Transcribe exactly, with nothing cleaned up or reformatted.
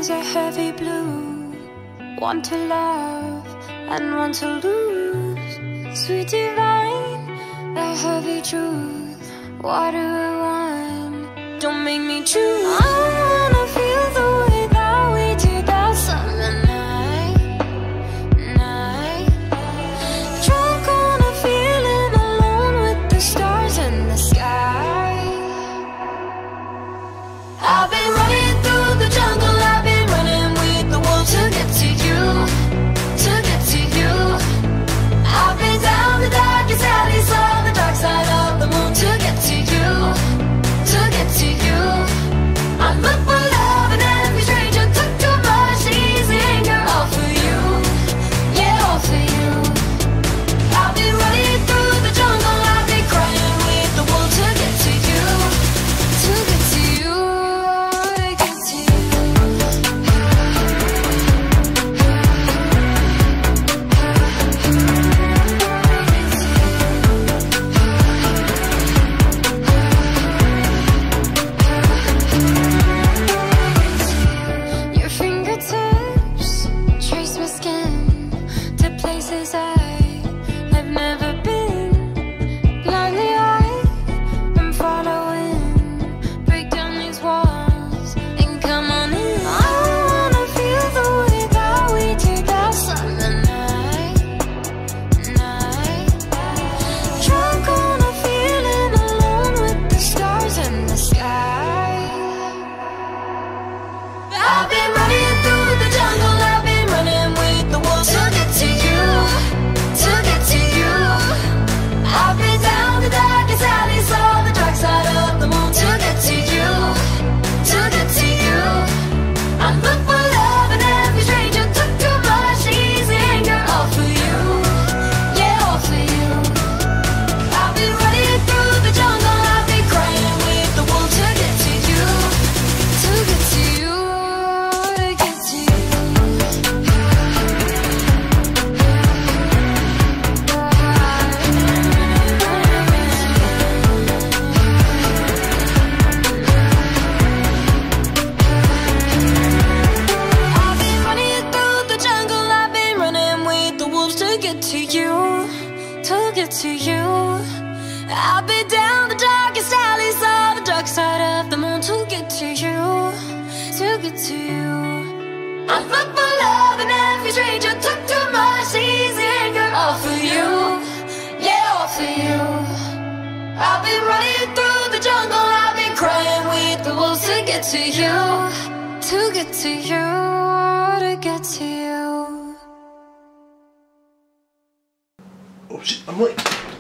eyes are heavy blue, one to love and one to lose. Sweet divine, the heavy truth. Water or wine, don't make me choose. I wanna feel the way that we did that summer night, night. Drunk on a feeling, alone with the stars in the sky. I've been running through the jungle, I've been running with the wolves to get to you, to get to you. I've been down the darkest alley, saw the dark side of the moon to get to you, to get to you. I look for love and every stranger took too much easy anger, all for you, yeah, all for you. I've been running through the jungle, I've been crying with the wolves to get to you, to get to you, to get to you. Your fingertips trace my skin to places I have never been. Blindly I am following. Break down these walls and come on in. I wanna feel the way that we did that summer night, night. Drunk on a feeling, alone with the stars in the sky. I've been running through the jungle, I've been running with the wolves to get to you, to get to you. I've been down the darkest alley, saw the dark side of the moon to get to you, to get to you. I look for love and every stranger took too much easy anger, all for you, yeah, all for you. I've been running through the jungle, I've been crying with the wolves to get to you, to get to you, to get to you. I've been running through the jungle, I've been running with the wolves to get to you, to get to you. I've been down the darkest alley, saw the dark side of the moon to get to you, to get to you. I look for love and every stranger took too much easy anger, all for you, yeah, all for you. I've been running through the jungle, I've been crying with the wolves to get to you, to get to you, to get to you. Oh shit, I'm late.